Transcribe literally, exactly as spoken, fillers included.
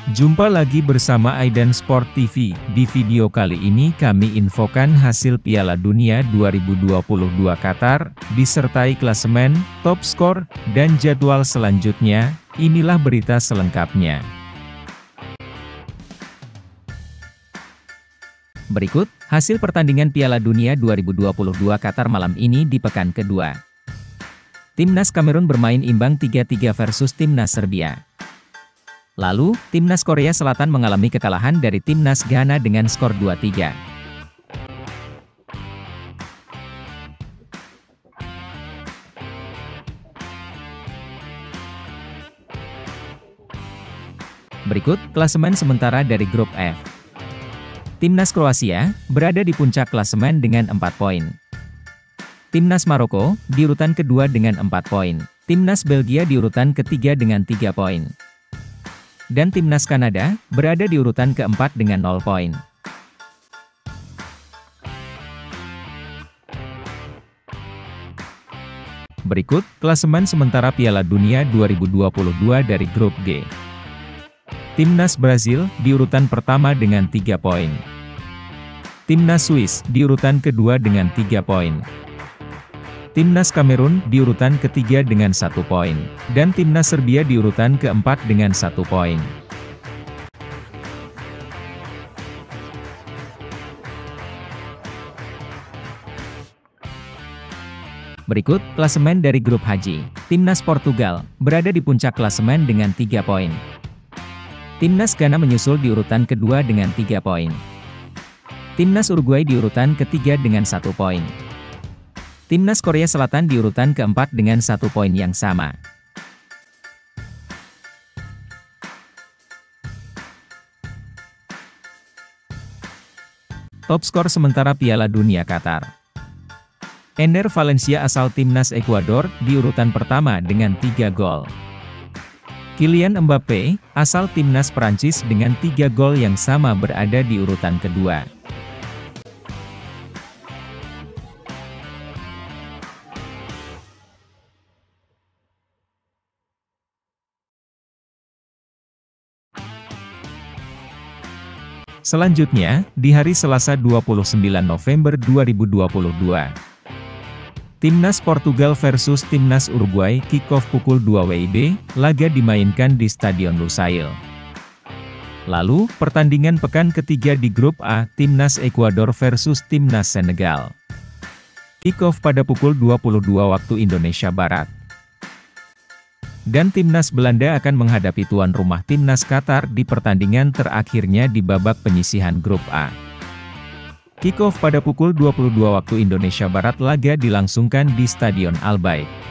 Jumpa lagi bersama Aidan Sport T V. Di video kali ini kami infokan hasil Piala Dunia dua ribu dua puluh dua Qatar, disertai klasemen, top skor, dan jadwal selanjutnya. Inilah berita selengkapnya. Berikut, hasil pertandingan Piala Dunia dua ribu dua puluh dua Qatar malam ini di pekan kedua. Timnas Kamerun bermain imbang tiga tiga versus Timnas Serbia. Lalu, Timnas Korea Selatan mengalami kekalahan dari Timnas Ghana dengan skor dua tiga. Berikut, klasemen sementara dari grup F. Timnas Kroasia, berada di puncak klasemen dengan empat poin. Timnas Maroko, di urutan kedua dengan empat poin. Timnas Belgia di urutan ketiga dengan tiga poin. Dan Timnas Kanada, berada di urutan keempat dengan nol poin. Berikut, klasemen sementara Piala Dunia dua ribu dua puluh dua dari grup G. Timnas Brazil, di urutan pertama dengan tiga poin. Timnas Swiss, di urutan kedua dengan tiga poin. Timnas Kamerun, di urutan ketiga dengan satu poin. Dan Timnas Serbia di urutan keempat dengan satu poin. Berikut, klasemen dari grup H. Timnas Portugal, berada di puncak klasemen dengan tiga poin. Timnas Ghana menyusul di urutan kedua dengan tiga poin. Timnas Uruguay di urutan ketiga dengan satu poin. Timnas Korea Selatan di urutan keempat dengan satu poin yang sama. Top skor sementara Piala Dunia Qatar. Ender Valencia asal Timnas Ekuador, di urutan pertama dengan tiga gol. Kylian Mbappe, asal Timnas Prancis dengan tiga gol yang sama berada di urutan kedua. Selanjutnya, di hari Selasa dua puluh sembilan November dua ribu dua puluh dua. Timnas Portugal versus Timnas Uruguay kick-off pukul dua W I B, laga dimainkan di Stadion Lusail. Lalu, pertandingan pekan ketiga di grup A, Timnas Ekuador versus Timnas Senegal. Kick-off pada pukul dua puluh dua waktu Indonesia Barat. Dan Timnas Belanda akan menghadapi tuan rumah Timnas Qatar di pertandingan terakhirnya di babak penyisihan grup A. Kick-off pada pukul dua puluh dua waktu Indonesia Barat, laga dilangsungkan di Stadion Al Bayt.